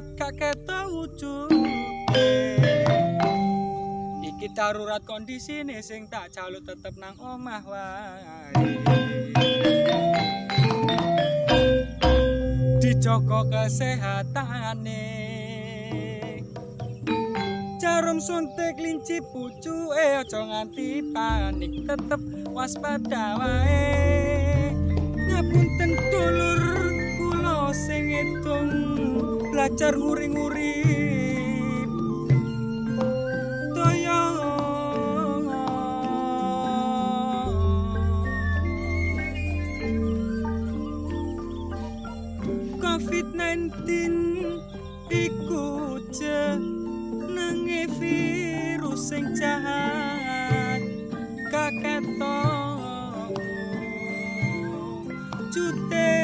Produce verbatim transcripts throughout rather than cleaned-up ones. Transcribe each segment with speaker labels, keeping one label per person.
Speaker 1: gak ketok wujude. Iki darurat kondisine sing tak jaluk tetep nang omah wae. Dijogo kesehatane. Jarum suntik linci pucuke aja nganti panik, tetep waspada wae. Ngapunten dulur kula sing edong belajar nguri-ngurip. Daya covid nineteen iku jenenge virus sing jahat kaketok jute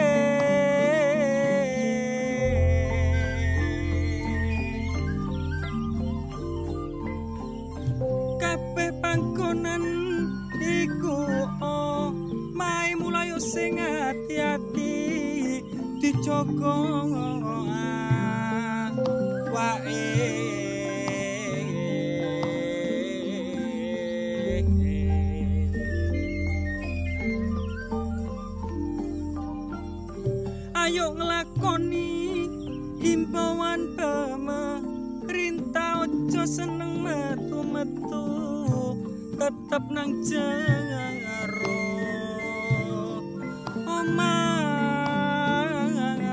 Speaker 1: kabeh panggonan iku omahe mulai sing ati-ati dijogo wae. Ayo nglakoni himbauan pemerintah, ojo seneng metu-metu, tetep nang jero omah.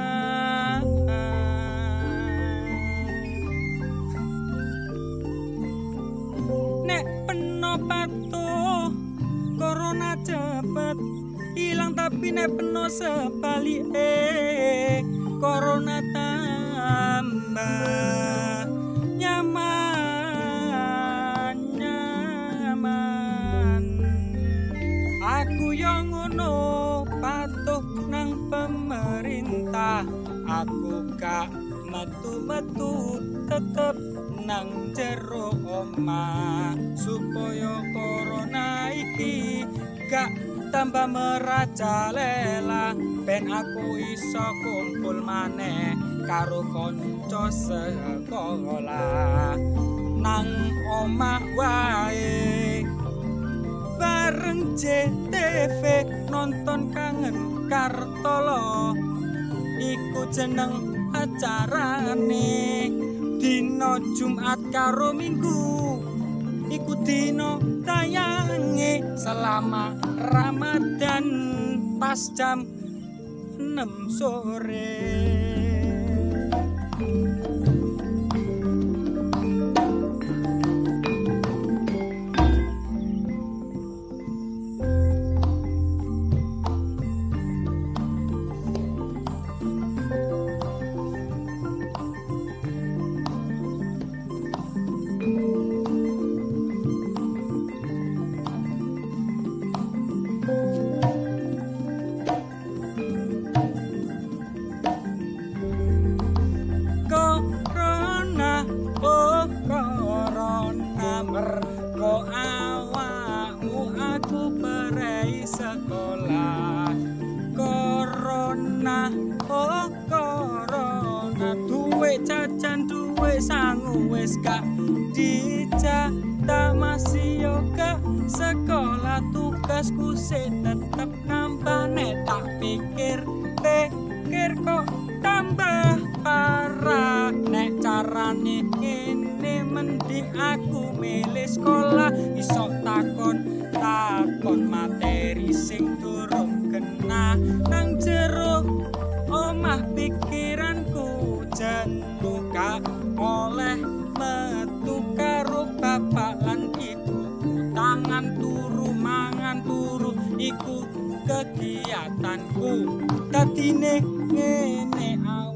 Speaker 1: Nek penopatu corona cepet ilang, tapi nek peno sebalike corona tambah nyaman nyaman. Aku yang ngono patuh nang pemerintah, aku gak metu-metu tetep nang jero omah supaya corona iki gak tambah merajalela, ben aku iso kumpul maneh karo kanca sekolah nang omah wae bareng J T V nonton Kangen Kartolo. Iku jeneng acarane dina Jumat karo Minggu, iku dina tayange selama Ramadan pas jam enam sore. Mergo awakmu aku perei sekolah. Corona, oh corona, duwe jajan duwe sangu wis gak dijatah, masih yo gak sekolah. Tugasku sih tetep nambah, nek tak pikir pikir kok tambah parah. Nek carane ngene mending aku milih sekolah, iso takon takon materi sing durung kena nang jero omah. Pikiranku jenuh gak oleh metu karo bapak lan ibuku, tangan turu mangan turu iku kegiatanku. Dadine ngene